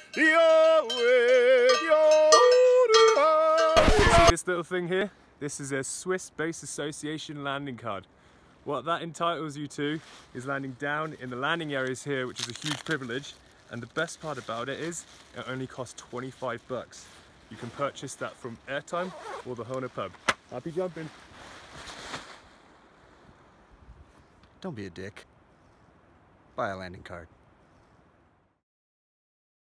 See this little thing here? This is a Swiss Base Association landing card. What that entitles you to is landing down in the landing areas here, which is a huge privilege. And the best part about it is it only costs 25 bucks. You can purchase that from Airtime or the Hona pub. Happy jumping. Don't be a dick. Buy a landing card.